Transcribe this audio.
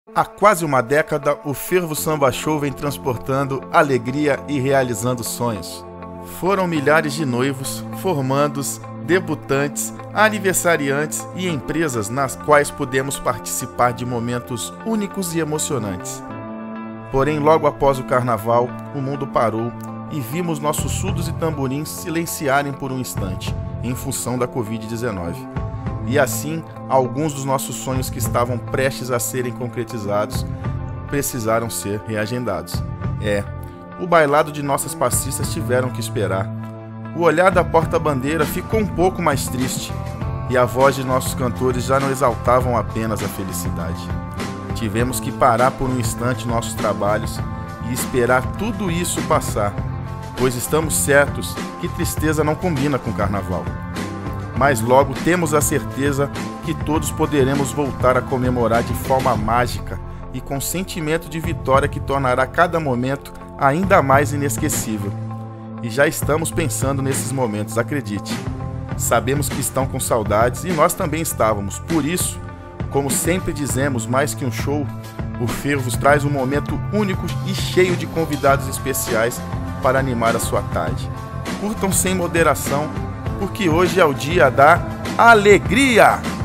Há quase uma década, o Fervo Samba Show vem transportando alegria e realizando sonhos. Foram milhares de noivos, formandos, debutantes, aniversariantes e empresas nas quais pudemos participar de momentos únicos e emocionantes. Porém, logo após o carnaval, o mundo parou e vimos nossos surdos e tamborins silenciarem por um instante, em função da Covid-19. E assim, alguns dos nossos sonhos que estavam prestes a serem concretizados precisaram ser reagendados. O bailado de nossas passistas tiveram que esperar. O olhar da porta-bandeira ficou um pouco mais triste e a voz de nossos cantores já não exaltavam apenas a felicidade. Tivemos que parar por um instante nossos trabalhos e esperar tudo isso passar, pois estamos certos que tristeza não combina com carnaval. Mas logo temos a certeza que todos poderemos voltar a comemorar de forma mágica e com sentimento de vitória que tornará cada momento ainda mais inesquecível. E já estamos pensando nesses momentos, acredite. Sabemos que estão com saudades e nós também estávamos. Por isso, como sempre dizemos, mais que um show, o Fervos traz um momento único e cheio de convidados especiais para animar a sua tarde. Curtam sem moderação, porque hoje é o dia da alegria!